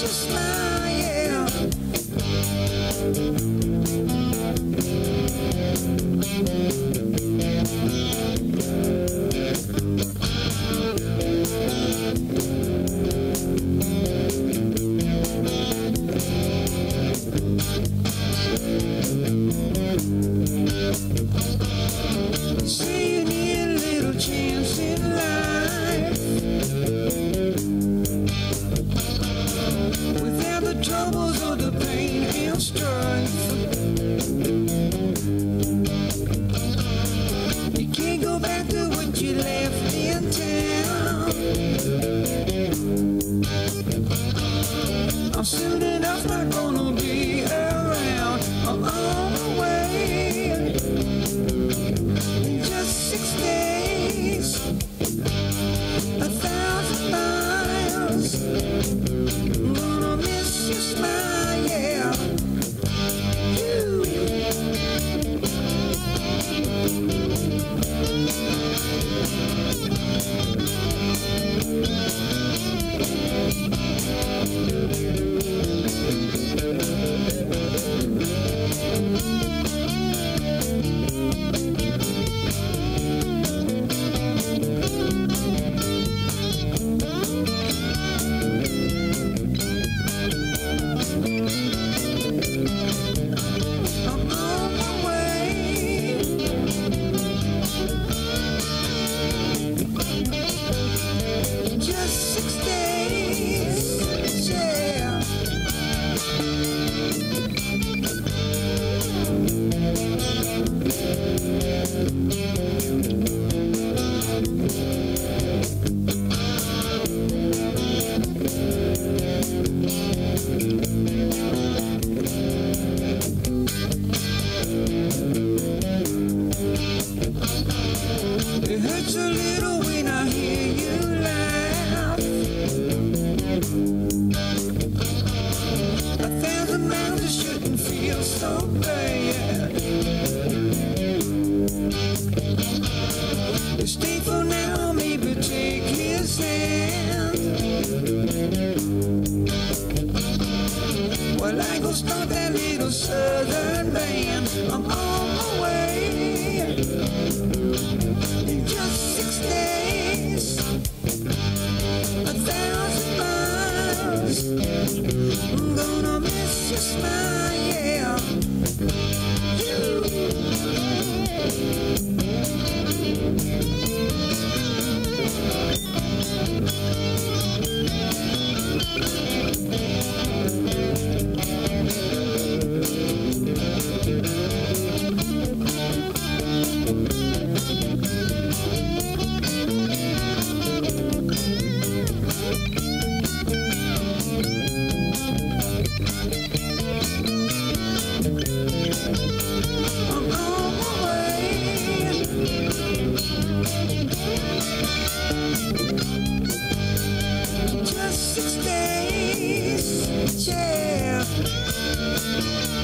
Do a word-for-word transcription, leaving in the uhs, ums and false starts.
your smile, yeah. Say you need a little chance in life without the troubles or the pain and strife. You can't go back to what you left in town. I'm soon enough not gonna be around. I'm on my way. Just six days, a thousand miles. I'm gonna miss your smile, yeah. You. It hurts a little when I hear you laugh. A thousand miles it shouldn't feel so bad. Stay for now, maybe take his hand while I go start that little southern band. I'm on my way in just six days, a thousand miles. I'm gonna miss your smile, yeah. You. I'm on my way. Just six days, yeah.